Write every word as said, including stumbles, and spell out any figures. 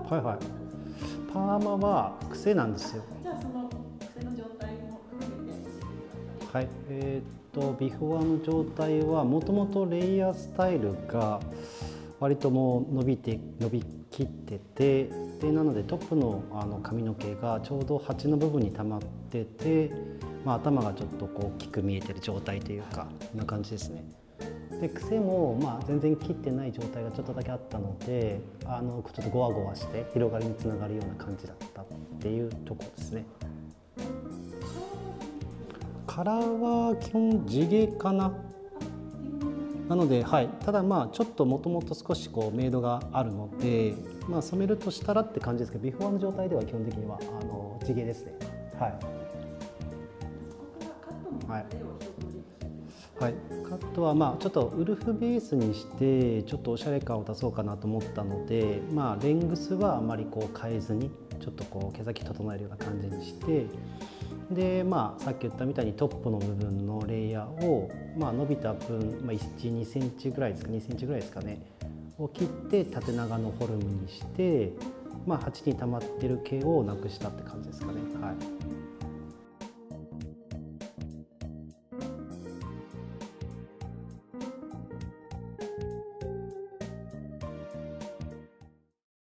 はいはい。パーマは癖なんですよ。 じゃあその癖の状態も含めて教えてください。 はい、えー、っとビフォーの状態はもともとレイヤースタイルが割ともう伸びて伸びきってて、でなのでトップのあの髪の毛がちょうど鉢の部分に溜まってて、まあ、頭がちょっとこう大きく見えてる状態というか、こんな感じですね。で癖もまあ全然切ってない状態がちょっとだけあったので、あのちょっとゴワゴワして広がりにつながるような感じだったっていうところですね。カラーは基本地毛かな。なので、はい、ただまあちょっともともと少しこうメイドがあるので、まあ、染めるとしたらって感じですけど、ビフォーの状態では基本的にはあの地毛ですね。はい、はい、はい、カットはまあちょっとウルフベースにしてちょっとおしゃれ感を出そうかなと思ったので、まあ、レングスはあまりこう変えずにちょっとこう毛先整えるような感じにして、でまあさっき言ったみたいにトップの部分のレイヤーを、まあ、伸びた分、まあ、いち、にセンチぐらいですか、にセンチぐらいですかねを切って縦長のフォルムにして、まあ、鉢に溜まってる毛をなくしたって感じですかね。はい。